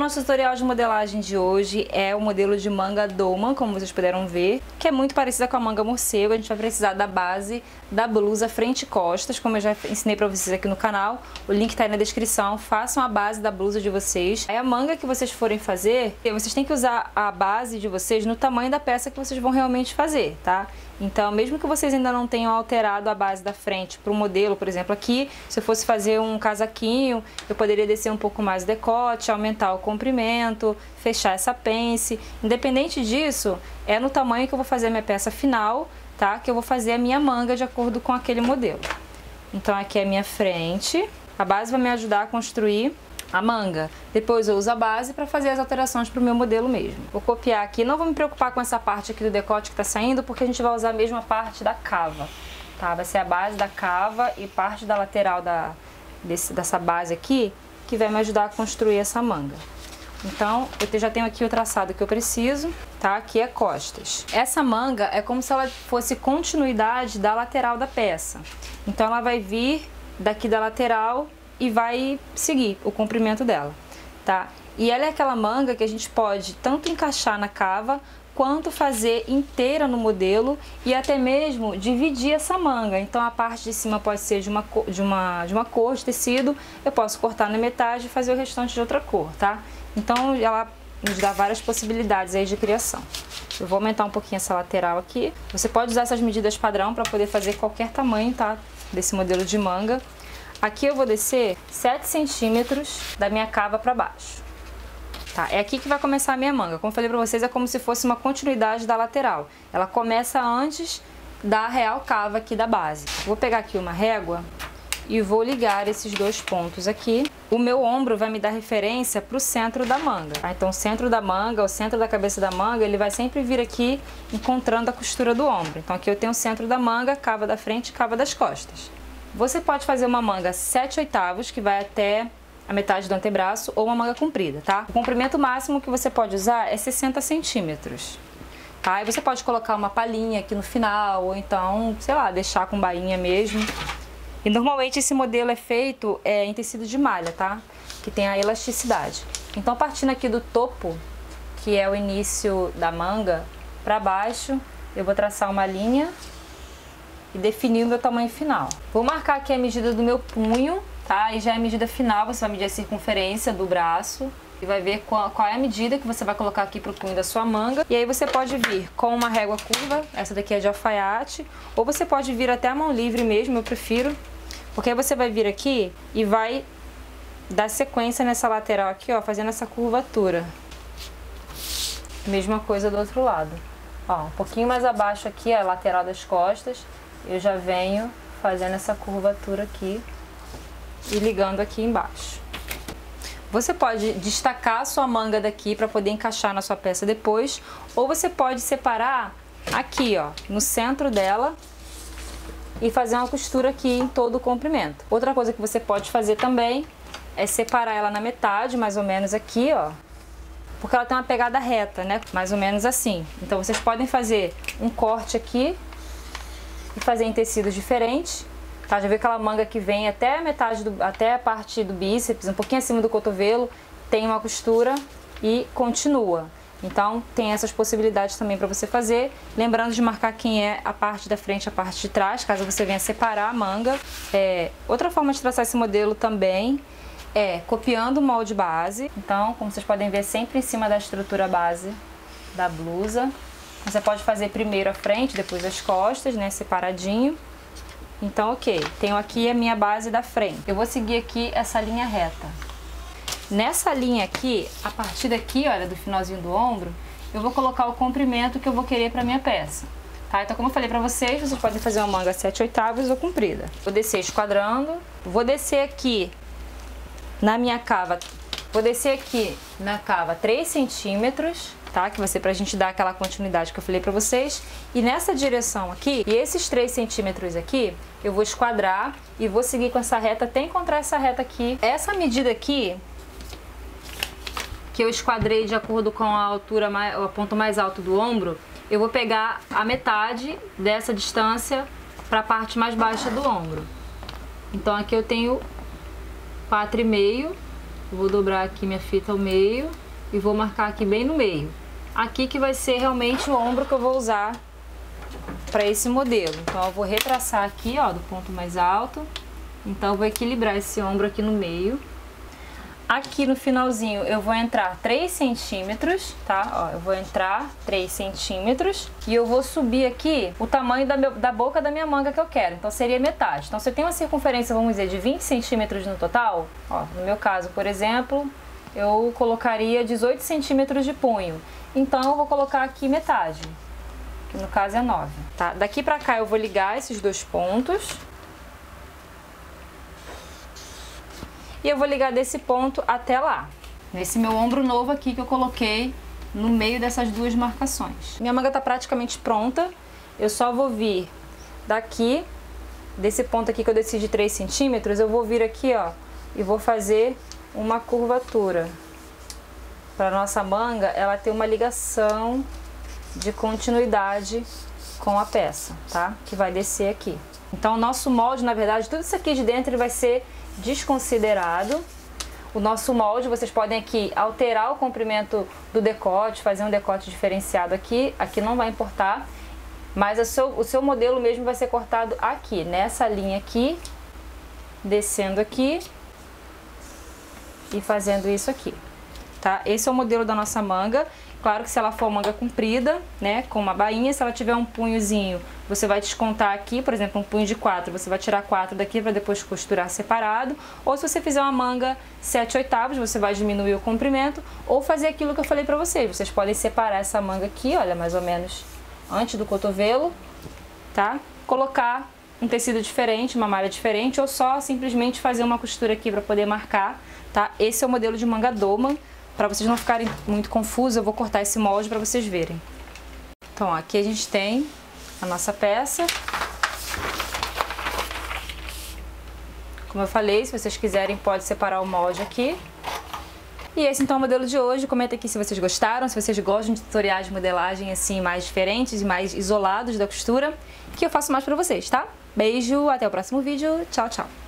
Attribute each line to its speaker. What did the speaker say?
Speaker 1: nosso tutorial de modelagem de hoje é o modelo de manga Dolman, como vocês puderam ver, que é muito parecida com a manga morcego. A gente vai precisar da base da blusa frente e costas, como eu já ensinei pra vocês aqui no canal. O link tá aí na descrição. Façam a base da blusa de vocês. Aí a manga que vocês forem fazer, vocês têm que usar a base de vocês no tamanho da peça que vocês vão realmente fazer, tá? Então, mesmo que vocês ainda não tenham alterado a base da frente para o modelo, por exemplo, aqui, se eu fosse fazer um casaquinho, eu poderia descer um pouco mais o decote, aumentar o comprimento, fechar essa pence. Independente disso, é no tamanho que eu vou fazer a minha peça final, tá? Que eu vou fazer a minha manga de acordo com aquele modelo. Então, aqui é a minha frente. A base vai me ajudar a construir a manga. Depois eu uso a base para fazer as alterações para o meu modelo mesmo. Vou copiar aqui, não vou me preocupar com essa parte aqui do decote que está saindo, porque a gente vai usar a mesma parte da cava, tá? Vai ser a base da cava e parte da lateral dessa base aqui, que vai me ajudar a construir essa manga. Então, eu já tenho aqui o traçado que eu preciso, tá? Aqui é costas. Essa manga é como se ela fosse continuidade da lateral da peça. Então, ela vai vir daqui da lateral e vai seguir o comprimento dela, tá? E ela é aquela manga que a gente pode tanto encaixar na cava, quanto fazer inteira no modelo e até mesmo dividir essa manga. Então a parte de cima pode ser de uma cor de tecido, eu posso cortar na metade e fazer o restante de outra cor, tá? Então ela nos dá várias possibilidades aí de criação. Eu vou aumentar um pouquinho essa lateral aqui. Você pode usar essas medidas padrão para poder fazer qualquer tamanho, tá? Desse modelo de manga. Aqui eu vou descer 7 centímetros da minha cava para baixo. Tá, é aqui que vai começar a minha manga. Como eu falei pra vocês, é como se fosse uma continuidade da lateral. Ela começa antes da real cava aqui da base. Vou pegar aqui uma régua e vou ligar esses dois pontos aqui. O meu ombro vai me dar referência pro centro da manga. Tá? Então o centro da manga, o centro da cabeça da manga, ele vai sempre vir aqui encontrando a costura do ombro. Então aqui eu tenho o centro da manga, cava da frente e cava das costas. Você pode fazer uma manga 7/8, que vai até a metade do antebraço, ou uma manga comprida, tá? O comprimento máximo que você pode usar é 60 centímetros. Tá? Aí você pode colocar uma palhinha aqui no final, ou então, sei lá, deixar com bainha mesmo. E normalmente esse modelo é feito em tecido de malha, tá? Que tem a elasticidade. Então, partindo aqui do topo, que é o início da manga, pra baixo, eu vou traçar uma linha e definir o meu tamanho final. Vou marcar aqui a medida do meu punho, tá? E já é a medida final, você vai medir a circunferência do braço e vai ver qual é a medida que você vai colocar aqui pro punho da sua manga. E aí você pode vir com uma régua curva, essa daqui é de alfaiate, ou você pode vir até a mão livre mesmo, eu prefiro, porque aí você vai vir aqui e vai dar sequência nessa lateral aqui, ó, fazendo essa curvatura. Mesma coisa do outro lado. Ó, um pouquinho mais abaixo aqui, a lateral das costas, eu já venho fazendo essa curvatura aqui e ligando aqui embaixo. Você pode destacar a sua manga daqui para poder encaixar na sua peça depois, ou você pode separar aqui, ó, no centro dela e fazer uma costura aqui em todo o comprimento. Outra coisa que você pode fazer também é separar ela na metade, mais ou menos aqui, ó, porque ela tem uma pegada reta, né? Mais ou menos assim. Então vocês podem fazer um corte aqui e fazer em tecidos diferentes, tá? Já viu aquela manga que vem até a metade, até a parte do bíceps, um pouquinho acima do cotovelo, tem uma costura e continua. Então tem essas possibilidades também para você fazer, lembrando de marcar quem é a parte da frente e a parte de trás, caso você venha separar a manga. Outra forma de traçar esse modelo também é copiando o molde base. Então, como vocês podem ver, sempre em cima da estrutura base da blusa. Você pode fazer primeiro a frente, depois as costas, né, separadinho. Então, ok, tenho aqui a minha base da frente. Eu vou seguir aqui essa linha reta. Nessa linha aqui, a partir daqui, olha, do finalzinho do ombro, eu vou colocar o comprimento que eu vou querer para minha peça. Tá? Então, como eu falei para vocês, vocês podem fazer uma manga 7/8 ou comprida. Vou descer esquadrando, vou descer aqui na minha cava, vou descer aqui na cava 3 centímetros, tá? Que vai ser pra gente dar aquela continuidade que eu falei pra vocês. E nessa direção aqui, e esses 3 centímetros aqui, eu vou esquadrar e vou seguir com essa reta até encontrar essa reta aqui. Essa medida aqui, que eu esquadrei de acordo com a altura, o ponto mais alto do ombro, eu vou pegar a metade dessa distância para a parte mais baixa do ombro. Então aqui eu tenho 4,5 Eu vou dobrar aqui minha fita ao meio e vou marcar aqui bem no meio. Aqui que vai ser realmente o ombro que eu vou usar para esse modelo. Então eu vou retraçar aqui, ó, do ponto mais alto. Então eu vou equilibrar esse ombro aqui no meio. Aqui no finalzinho eu vou entrar 3 centímetros, tá? Ó, eu vou entrar 3 centímetros e eu vou subir aqui o tamanho da boca da minha manga que eu quero. Então seria metade. Então se eu tenho uma circunferência, vamos dizer, de 20 centímetros no total, ó, no meu caso, por exemplo, eu colocaria 18 centímetros de punho. Então eu vou colocar aqui metade, que no caso é 9, tá? Daqui pra cá eu vou ligar esses dois pontos. E eu vou ligar desse ponto até lá, nesse meu ombro novo aqui que eu coloquei no meio dessas duas marcações. Minha manga tá praticamente pronta, eu só vou vir daqui, desse ponto aqui que eu desci de 3 centímetros, eu vou vir aqui, ó, e vou fazer uma curvatura. Para nossa manga, ela ter uma ligação de continuidade com a peça, tá? Que vai descer aqui. Então o nosso molde, na verdade, tudo isso aqui de dentro ele vai ser desconsiderado. O nosso molde, vocês podem aqui alterar o comprimento do decote, fazer um decote diferenciado aqui não vai importar, mas o seu modelo mesmo vai ser cortado aqui, nessa linha aqui, descendo aqui e fazendo isso aqui, tá? Esse é o modelo da nossa manga. Claro que se ela for manga comprida, né, com uma bainha, se ela tiver um punhozinho, você vai descontar aqui, por exemplo, um punho de 4, você vai tirar 4 daqui para depois costurar separado. Ou se você fizer uma manga 7/8, você vai diminuir o comprimento, ou fazer aquilo que eu falei para vocês. Vocês podem separar essa manga aqui, olha, mais ou menos antes do cotovelo, tá? Colocar um tecido diferente, uma malha diferente, ou só simplesmente fazer uma costura aqui para poder marcar, tá? Esse é o modelo de manga Doman. Para vocês não ficarem muito confusos, eu vou cortar esse molde para vocês verem. Então, ó, aqui a gente tem a nossa peça. Como eu falei, se vocês quiserem, pode separar o molde aqui. E esse então é o modelo de hoje. Comenta aqui se vocês gostaram, se vocês gostam de tutoriais de modelagem assim mais diferentes e mais isolados da costura, que eu faço mais para vocês, tá? Beijo, até o próximo vídeo. Tchau, tchau.